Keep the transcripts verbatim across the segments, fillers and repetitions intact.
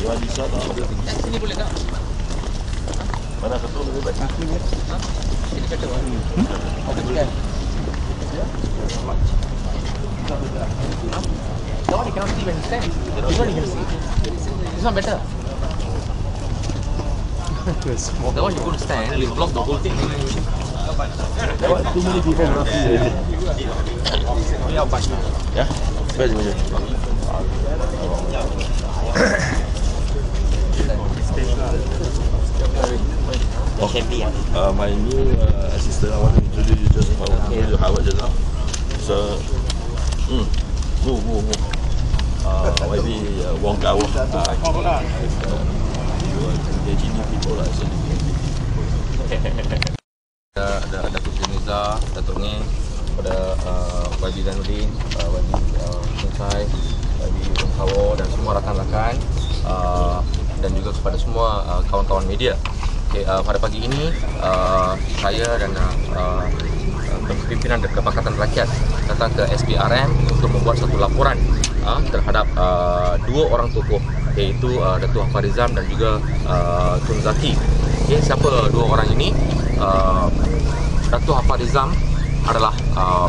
Jual di sana ada tinggi. Sini boleh tak? Mana satu lebih baik? Ha? Sini kata apa? Hmm? Okey, boleh. That one you cannot see when you stand. This one you can see. This one better. That one you go to stand, you block the whole thing. That one too many people cannot see already. Yeah? Best macam. Okay, uh, my new uh, assistant, I want to introduce you just now. Okay. To Howard just now. So, mm, move, move, move. Uh, maybe uh, Wong Kau. Uh, you are engaging new people lah, actually. Ada ada Datuk Seri Nizar, Datuk Ngeh, pada uh, Y B Zainuddin, uh, Y B uh, Sungsai, Y B Wong Kau dan semua rakan-rakan uh, dan juga kepada semua uh, kawan-kawan media. Okay, uh, pada pagi ini uh, saya dan uh, pimpinan Pakatan Rakyat datang ke S P R M untuk membuat satu laporan uh, terhadap uh, dua orang tokoh, iaitu uh, Datuk Hafarizam dan juga uh, Tun Zaki. Okay, siapa dua orang ini? Uh, Datuk Hafarizam adalah uh,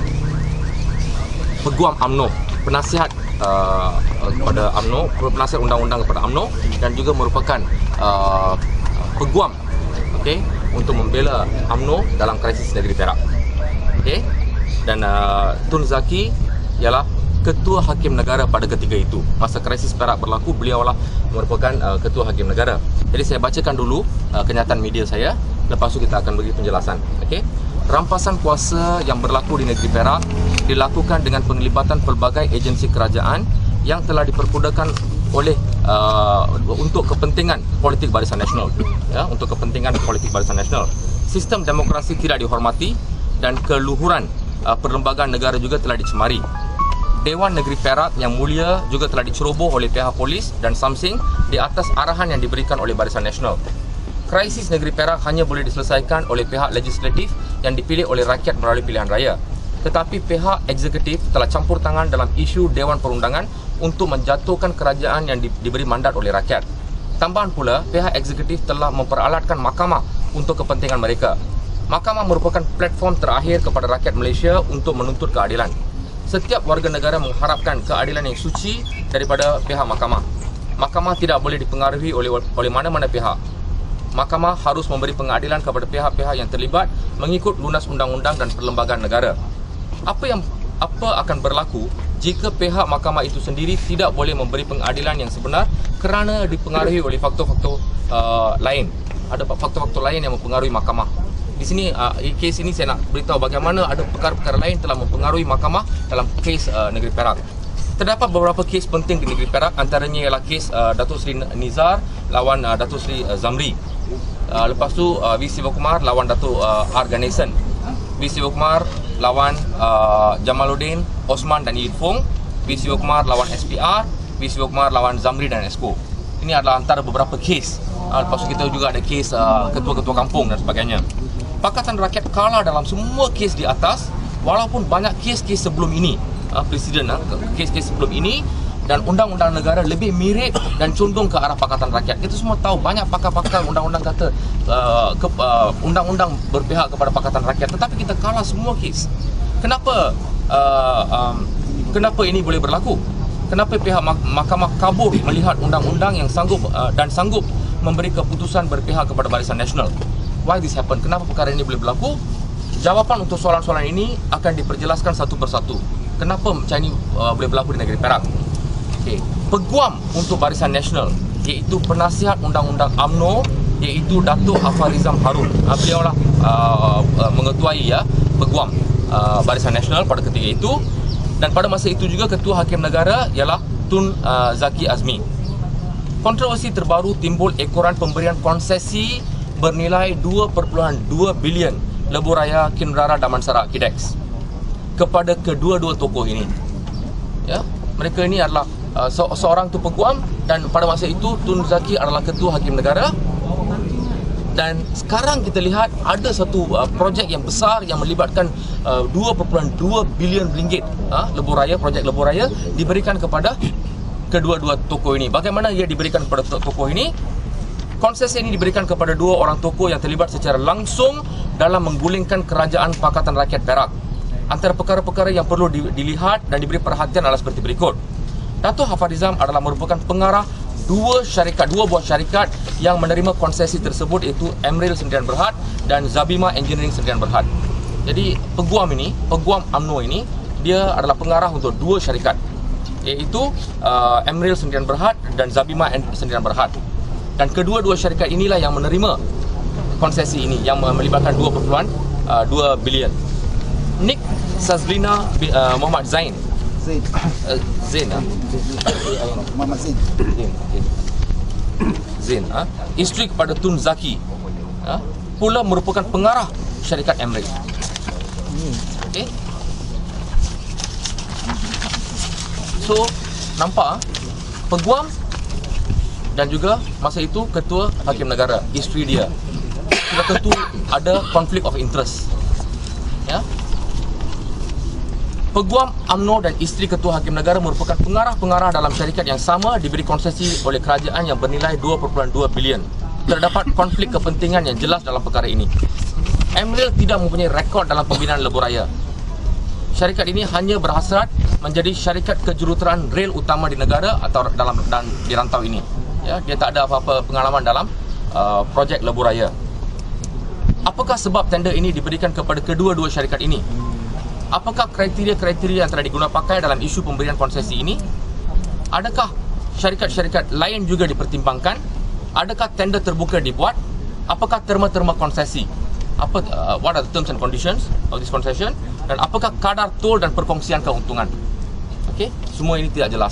peguam U M N O, penasihat uh, kepada U M N O, penasihat undang-undang kepada U M N O, dan juga merupakan uh, peguam, okay, untuk membela U M N O dalam krisis negeri Perak. Okay. Dan uh, Tun Zaki ialah Ketua Hakim Negara pada ketika itu. Masa krisis Perak berlaku, beliaulah merupakan uh, Ketua Hakim Negara. Jadi saya bacakan dulu uh, kenyataan media saya, lepas tu kita akan beri penjelasan. Okay. Rampasan kuasa yang berlaku di negeri Perak dilakukan dengan penglibatan pelbagai agensi kerajaan yang telah diperkudakan oleh uh, untuk kepentingan politik Barisan Nasional, ya, untuk kepentingan politik Barisan Nasional. Sistem demokrasi tidak dihormati dan keluhuran uh, perlembagaan negara juga telah dicemari. Dewan Negeri Perak yang mulia juga telah diceroboh oleh pihak polis dan Samsing di atas arahan yang diberikan oleh Barisan Nasional. Krisis negeri Perak hanya boleh diselesaikan oleh pihak legislatif yang dipilih oleh rakyat melalui pilihan raya. Tetapi pihak eksekutif telah campur tangan dalam isu Dewan Perundangan untuk menjatuhkan kerajaan yang di, diberi mandat oleh rakyat. Tambahan pula, pihak eksekutif telah memperalatkan mahkamah untuk kepentingan mereka. Mahkamah merupakan platform terakhir kepada rakyat Malaysia untuk menuntut keadilan. Setiap warga negara mengharapkan keadilan yang suci daripada pihak mahkamah. Mahkamah tidak boleh dipengaruhi oleh oleh mana-mana pihak. Mahkamah harus memberi pengadilan kepada pihak-pihak yang terlibat mengikut lunas undang-undang dan perlembagaan negara. Apa yang apa akan berlaku jika pihak mahkamah itu sendiri tidak boleh memberi pengadilan yang sebenar kerana dipengaruhi oleh faktor-faktor uh, lain? Ada faktor-faktor lain yang mempengaruhi mahkamah. Di sini, uh, kes ini saya nak beritahu bagaimana ada perkara-perkara lain telah mempengaruhi mahkamah dalam kes uh, negeri Perak. Terdapat beberapa kes penting di negeri Perak, antaranya ialah kes uh, Datuk Seri Nizar lawan uh, Datuk Seri uh, Zamri. Uh, lepas tu uh, V. Sivakumar lawan Datuk uh, R. Ganesan. V. Sivakumar lawan uh, Jamaluddin, Osman dan Yilfong. V. Sivakumar lawan S P R. V. Sivakumar lawan Zamri dan Esko. Ini adalah antara beberapa kes. Uh, lepas tu kita juga ada kes uh, ketua-ketua kampung dan sebagainya. Pakatan Rakyat kalah dalam semua kes di atas, walaupun banyak kes-kes sebelum ini, uh, Presiden, uh, kes-kes sebelum ini, dan undang-undang negara lebih mirip dan condong ke arah Pakatan Rakyat. Kita semua tahu banyak pakar-pakar undang-undang kata uh, ke, uh, undang-undang berpihak kepada Pakatan Rakyat, tetapi kita kalah semua kes. Kenapa uh, um, kenapa ini boleh berlaku? Kenapa pihak mahkamah kabur melihat undang-undang yang sanggup uh, dan sanggup memberi keputusan berpihak kepada Barisan Nasional? Why this happen? Kenapa perkara ini boleh berlaku? Jawapan untuk soalan-soalan ini akan diperjelaskan satu persatu. Kenapa macam ini uh, boleh berlaku di negeri Perak? Okay. Peguam untuk Barisan Nasional, iaitu penasihat undang-undang U M N O, iaitu Datuk Hafarizam Harun. Uh, beliau lah uh, uh, mengetuai ya peguam uh, Barisan Nasional pada ketika itu. Dan pada masa itu juga Ketua Hakim Negara ialah Tun uh, Zaki Azmi. Kontroversi terbaru timbul ekoran pemberian konsesi bernilai dua perpuluhan dua bilion lebuh raya Kinrara Damansara Kidex kepada kedua-dua tokoh ini. Ya, mereka ini adalah uh, se seorang tu peguam, dan pada masa itu Tun Zaki adalah Ketua Hakim Negara. Dan sekarang kita lihat ada satu uh, projek yang besar yang melibatkan uh, dua perpuluhan dua bilion ringgit uh, lebuh raya, projek lebuh raya diberikan kepada kedua-dua tokoh ini. Bagaimana ia diberikan kepada tokoh ini? Konsesi ini diberikan kepada dua orang tokoh yang terlibat secara langsung dalam menggulingkan kerajaan Pakatan Rakyat Perak. Antara perkara-perkara yang perlu dilihat dan diberi perhatian adalah seperti berikut. Dato' Hafarizam adalah merupakan pengarah dua syarikat, dua buah syarikat yang menerima konsesi tersebut, iaitu Emeril Sdn Berhad dan Zabima Engineering Sdn Berhad. Jadi peguam ini, peguam U M N O ini, dia adalah pengarah untuk dua syarikat, iaitu uh, Emeril Sdn Berhad dan Zabima Sdn Berhad. Dan kedua-dua syarikat inilah yang menerima konsesi ini yang melibatkan dua perpuluhan dua bilion. Nik Sazlina uh, Muhammad Zain Zain uh, Zain uh. Muhammad Zain Zain, okay. Zain uh. isteri kepada Tun Zaki uh, pula merupakan pengarah syarikat Emeril. Okay. So nampak peguam dan juga masa itu ketua hakim negara, isteri dia, sudah tentu ada konflik of interest. Ya. Peguam U M N O dan isteri ketua hakim negara merupakan pengarah-pengarah dalam syarikat yang sama, diberi konsesi oleh kerajaan yang bernilai dua perpuluhan dua bilion. Terdapat konflik kepentingan yang jelas dalam perkara ini. Emeril tidak mempunyai rekod dalam pembinaan lebuh raya. Syarikat ini hanya berhasrat menjadi syarikat kejuruteraan rel utama di negara atau dalam dan di rantau ini. Ya, dia tak ada apa-apa pengalaman dalam uh, projek lebuh raya. Apakah sebab tender ini diberikan kepada kedua-dua syarikat ini? Apakah kriteria-kriteria yang telah digunakan pakai dalam isu pemberian konsesi ini? Adakah syarikat-syarikat lain juga dipertimbangkan? Adakah tender terbuka dibuat? Apakah terma-terma konsesi? Apa uh, what are the terms and conditions of this concession? Dan apakah kadar tol dan perkongsian keuntungan? Okey, semua ini tidak jelas.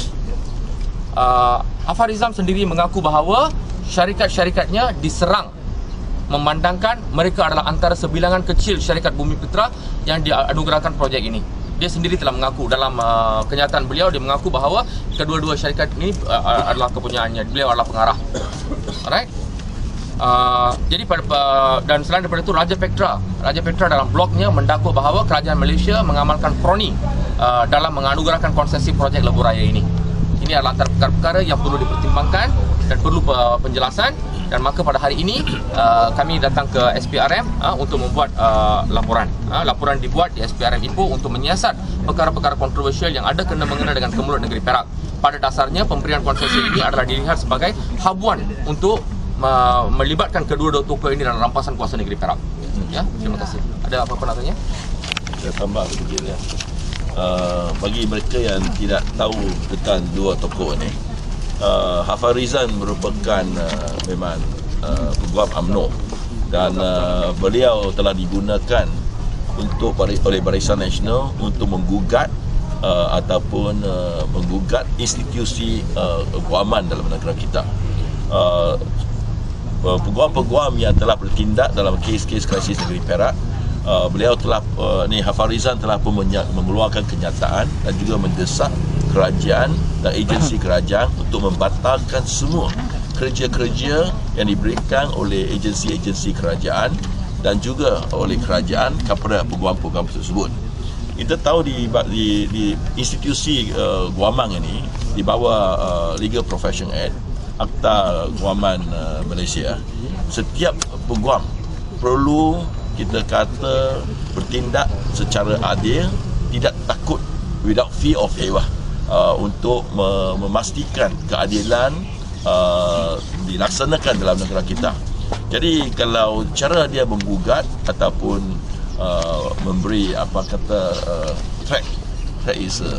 Uh, Hafarizam sendiri mengaku bahawa syarikat-syarikatnya diserang, memandangkan mereka adalah antara sebilangan kecil syarikat Bumi Putra yang dianugerahkan projek ini. Dia sendiri telah mengaku dalam uh, kenyataan beliau, dia mengaku bahawa kedua-dua syarikat ini uh, adalah kepunyaannya, beliau adalah pengarah. Alright. Uh, jadi pada uh, dan selain daripada itu, Raja Petra Raja Petra dalam blognya mendakwa bahawa kerajaan Malaysia mengamalkan kroni uh, dalam menganugerahkan konsesi projek lebuh raya ini. Ini adalah antara perkara-perkara yang perlu dipertimbangkan dan perlu uh, penjelasan. Dan maka pada hari ini uh, kami datang ke S P R M uh, untuk membuat uh, laporan. Uh, laporan dibuat di S P R M Ipoh untuk menyiasat perkara-perkara kontroversial yang ada kena mengena dengan Kemelut Negeri Perak. Pada dasarnya pemberian konsesi ini adalah dilihat sebagai habuan untuk uh, melibatkan kedua-dua tokoh ini dalam rampasan kuasa negeri Perak. Ya, terima kasih. Ada apa-apa nak tanya? Saya tambah sedikit ya. Uh, bagi mereka yang tidak tahu tentang dua tokoh ini, uh, Hafarizam merupakan uh, memang uh, peguam U M N O dan uh, beliau telah digunakan untuk oleh Barisan Nasional untuk menggugat uh, ataupun uh, menggugat institusi uh, keguaman dalam negara kita. Uh, peguam-peguam yang telah bertindak dalam kes-kes krisis negeri Perak, Uh, beliau telah uh, ni Hafarizam telah pun mengeluarkan kenyataan dan juga mendesak kerajaan dan agensi kerajaan untuk membatalkan semua kerja-kerja yang diberikan oleh agensi-agensi kerajaan dan juga oleh kerajaan kepada peguam-peguam tersebut. Kita tahu di di, di institusi uh, guaman ini di bawah uh, Legal Profession Act, Akta Guaman uh, Malaysia, setiap peguam perlu kita kata bertindak secara adil, tidak takut, without fear of favor, uh, untuk me memastikan keadilan uh, dilaksanakan dalam negara kita. Jadi kalau cara dia menggugat ataupun uh, memberi apa kata uh, track track is uh,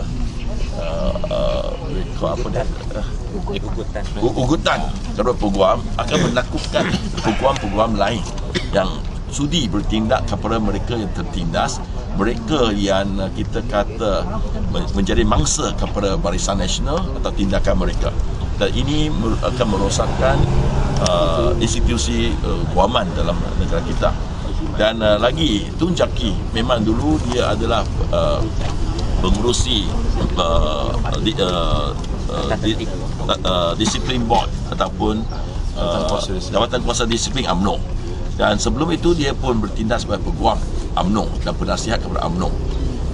uh, uh, apa dia uh, ugutan ugutan kepada peguam akan menakutkan peguam-peguam lain yang sudi bertindak kepada mereka yang tertindas, mereka yang kita kata menjadi mangsa kepada Barisan Nasional atau tindakan mereka. Dan ini akan merosakkan uh, institusi uh, guaman dalam negara kita. Dan uh, lagi, Tun Zaki memang dulu dia adalah uh, pengurusi uh, di, uh, uh, di, uh, disiplin board ataupun uh, Jabatan Kuasa Disiplin U M N O. Dan sebelum itu dia pun bertindak sebagai peguam U M N O dan penasihat kepada U M N O.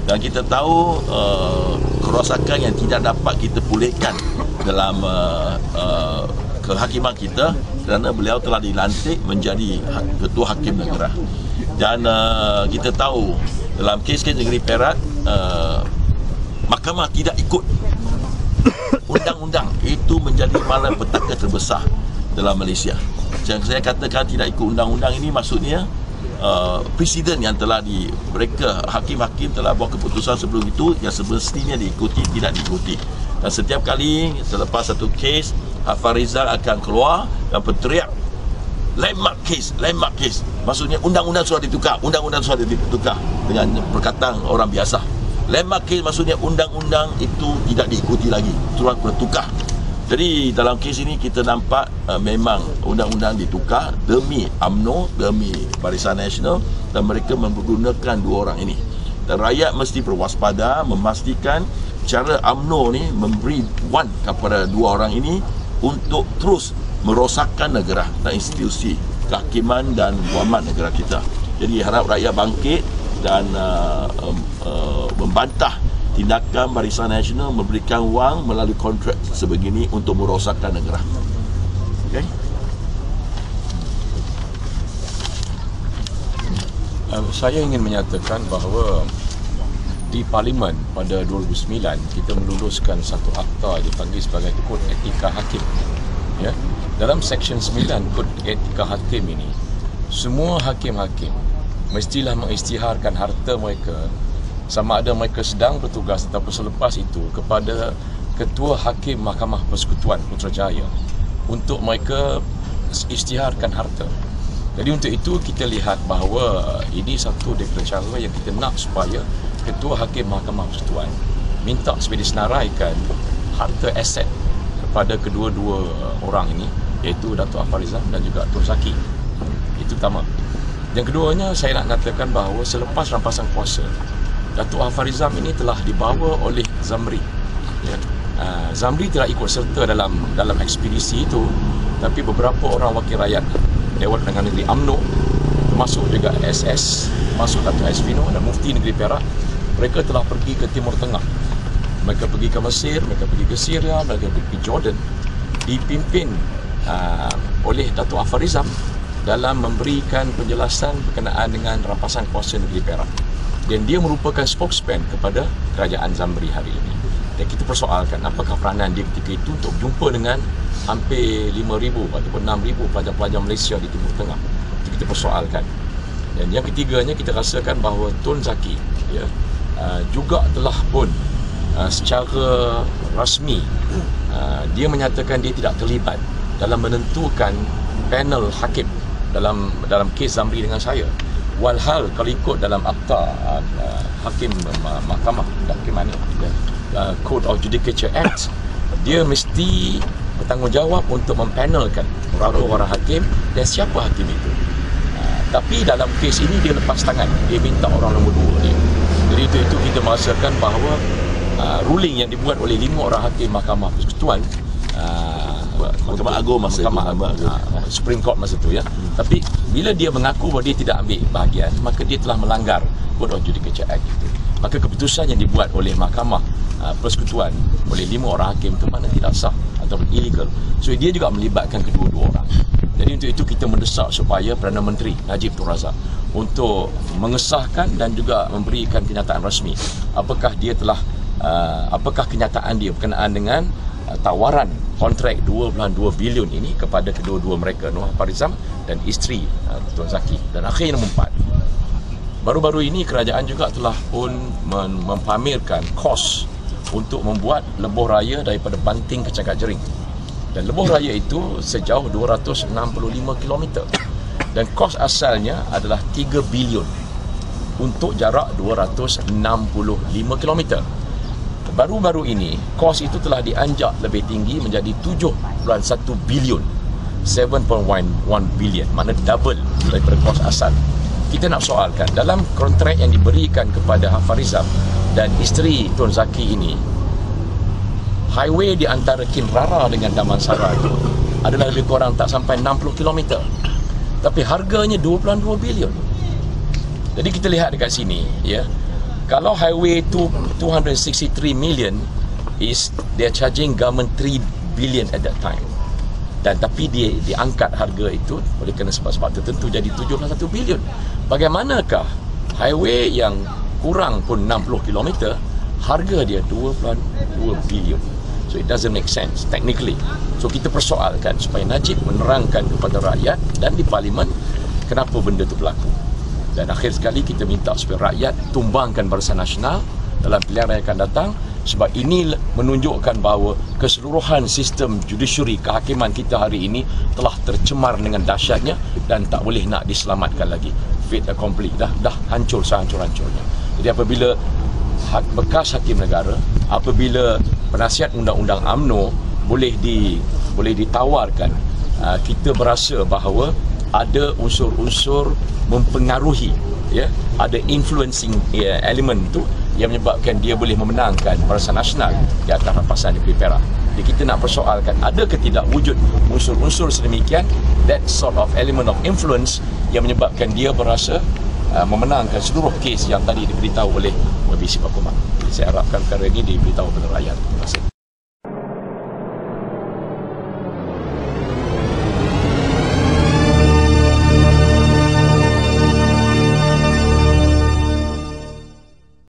Dan kita tahu uh, kerosakan yang tidak dapat kita pulihkan dalam uh, uh, kehakiman kita kerana beliau telah dilantik menjadi Ketua Hakim Negara. Dan uh, kita tahu dalam kes-kes negeri Perak, uh, mahkamah tidak ikut undang-undang. Itu menjadi malapetaka terbesar dalam Malaysia. Yang saya katakan tidak ikut undang-undang ini maksudnya Uh, presiden yang telah di mereka hakim-hakim telah buat keputusan sebelum itu yang semestinya diikuti tidak diikuti. Dan setiap kali selepas satu kes, Hafarizal akan keluar dan berteriak landmark case, landmark case. Maksudnya undang-undang sudah ditukar, undang-undang sudah ditukar dengan perkataan orang biasa. Landmark case maksudnya undang-undang itu tidak diikuti lagi, sudah bertukar. Jadi dalam kes ini kita nampak uh, memang undang-undang ditukar demi U M N O, demi Barisan Nasional, dan mereka menggunakan dua orang ini. Dan rakyat mesti berwaspada memastikan cara U M N O ni memberi wan kepada dua orang ini untuk terus merosakkan negara dan institusi kehakiman dan guaman negara kita. Jadi harap rakyat bangkit dan uh, uh, membantah tindakan Barisan Nasional memberikan wang melalui kontrak sebegini untuk merosakkan negara. Okay? Uh, saya ingin menyatakan bahawa di Parlimen pada dua ribu sembilan kita meluluskan satu akta yang dipanggil sebagai Kod Etika Hakim. Ya, dalam Seksyen sembilan Kod Etika Hakim ini, semua hakim-hakim mestilah mengisytiharkan harta mereka, sama ada mereka sedang bertugas ataupun selepas itu, kepada Ketua Hakim Mahkamah Persekutuan Putrajaya untuk mereka isytiharkan harta. Jadi untuk itu kita lihat bahawa ini satu daripada cara yang kita nak supaya Ketua Hakim Mahkamah Persekutuan minta supaya disenaraikan harta aset kepada kedua-dua orang ini, iaitu Datuk Hafarizam dan juga Tun Zaki. Itu pertama. Yang keduanya, saya nak katakan bahawa selepas rampasan kuasa, Datuk Hafarizam ini telah dibawa oleh Zamri. Ya. Uh, Zamri tidak ikut serta dalam dalam ekspedisi itu, tapi beberapa orang wakil rakyat Dewan Undangan Negeri U M N O, termasuk juga S S, termasuk Datuk Asvino dan Mufti Negeri Perak, mereka telah pergi ke Timur Tengah. Mereka pergi ke Mesir, mereka pergi ke Syria, mereka pergi ke Jordan, dipimpin uh, oleh Datuk Hafarizam dalam memberikan penjelasan berkenaan dengan rampasan kuasa negeri Perak. Dan dia merupakan spokesman kepada kerajaan Zamri hari ini. Dan kita persoalkan apakah peranan dia ketika itu untuk berjumpa dengan hampir lima ribu ataupun enam ribu pelajar-pelajar Malaysia di Timur Tengah. Itu kita persoalkan. Dan yang ketiganya, kita rasakan bahawa Tun Zaki ya, uh, juga telah pun uh, secara rasmi uh, dia menyatakan dia tidak terlibat dalam menentukan panel hakim dalam dalam kes Zamri dengan saya. Walhal kalau ikut dalam akta uh, uh, hakim uh, mahkamah hakim mana uh, Code of Judicature Act, dia mesti bertanggungjawab untuk mempanelkan berapa orang hakim dan siapa hakim itu. Uh, tapi dalam kes ini dia lepas tangan, dia minta orang nombor dua dia. Jadi itu, itu kita merasakan bahawa uh, ruling yang dibuat oleh lima orang hakim Mahkamah Persekutuan, uh, Mahkamah Agung masa Mahkamah itu, Agung, uh, Supreme Court masa itu ya. Hmm. Tapi bila dia mengaku bahawa dia tidak ambil bahagian, maka dia telah melanggar Code of Judicature Act itu. Maka keputusan yang dibuat oleh Mahkamah uh, Persekutuan oleh lima orang hakim itu mana tidak sah ataupun illegal. So dia juga melibatkan kedua-dua orang. Jadi untuk itu kita mendesak supaya Perdana Menteri Najib Tun Razak untuk mengesahkan dan juga memberikan kenyataan rasmi apakah dia telah uh, apakah kenyataan dia berkenaan dengan uh, tawaran kontrak dua puluh dua bilion ini kepada kedua-dua mereka, Nur Hafarizam dan isteri uh, Tun Zaki. Dan akhirnya nombor empat, baru-baru ini kerajaan juga telah pun mem mempamerkan kos untuk membuat lebuh raya daripada Banting ke Cagak Jering. Dan lebuh raya itu sejauh dua ratus enam puluh lima kilometer. Dan kos asalnya adalah tiga bilion untuk jarak dua ratus enam puluh lima kilometer. Baru-baru ini, kos itu telah dianjak lebih tinggi menjadi tujuh perpuluhan satu bilion, tujuh perpuluhan satu bilion, mana double daripada kos asal. Kita nak soalkan, dalam kontrak yang diberikan kepada Hafarizam dan isteri Tun Zaki ini, highway di antara Kinrara dengan Damansara itu adalah lebih kurang tak sampai enam puluh kilometer. Tapi harganya dua puluh dua bilion. Jadi kita lihat dekat sini, ya, Kalau highway tu two hundred sixty-three million is they're charging government three billion at that time. Dan tapi dia diangkat harga itu oleh kerana sebab-sebab tertentu jadi tujuh puluh satu bilion. Bagaimanakah highway yang kurang pun enam puluh kilometer harga dia dua puluh dua bilion? So it doesn't make sense technically. So kita persoalkan supaya Najib menerangkan kepada rakyat dan di parlimen kenapa benda itu berlaku. Dan akhir sekali kita minta supaya rakyat tumbangkan Barisan Nasional dalam pilihan raya akan datang, sebab ini menunjukkan bahawa keseluruhan sistem judiciary kehakiman kita hari ini telah tercemar dengan dahsyatnya dan tak boleh nak diselamatkan lagi. Fait accompli, dah dah hancur sehancur-hancurnya. Jadi apabila hak bekas hakim negara, apabila penasihat undang-undang U M N O boleh di boleh ditawarkan, uh, kita berasa bahawa ada unsur-unsur mempengaruhi, ya, ada influencing uh, element tu yang menyebabkan dia boleh memenangkan Barisan Nasional di atas rapasan Negeri Perak. Jadi kita nak persoalkan, ada ke tidak wujud unsur-unsur sedemikian, that sort of element of influence yang menyebabkan dia berasa uh, memenangkan seluruh kes yang tadi diberitahu oleh Y B C Pakuman. Saya harapkan perkara ini diberitahu kepada rakyat. Terima kasih.